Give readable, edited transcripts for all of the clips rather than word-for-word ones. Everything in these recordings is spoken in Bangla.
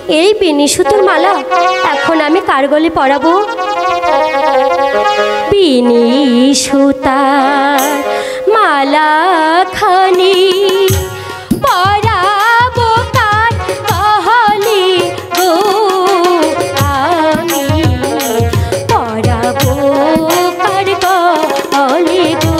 এই বেনি সুতোর মালা এখন আমি কার গলে পরাবো? বেনি সুতার মালা খানি পরাবো কার গলে গো, আমি পরাবো কার গলে গো।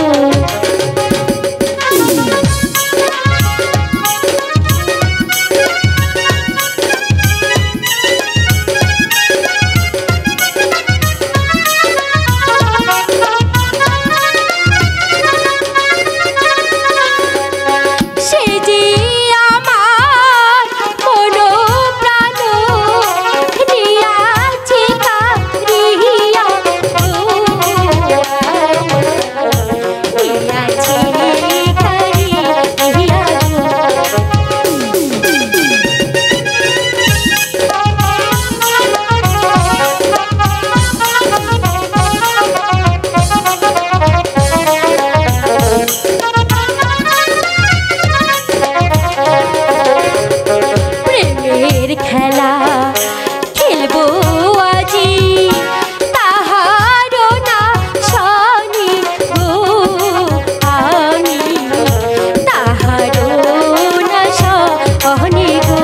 খেলা খেলবো আজি তাহারও না শনি গো, আমি তাহারও না শনি গো।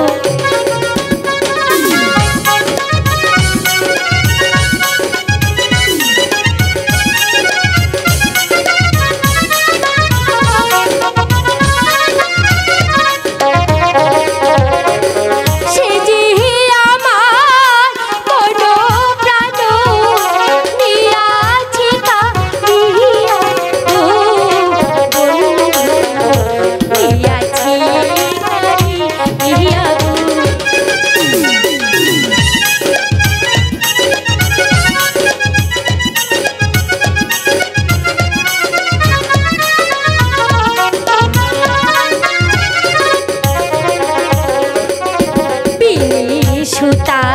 সুতা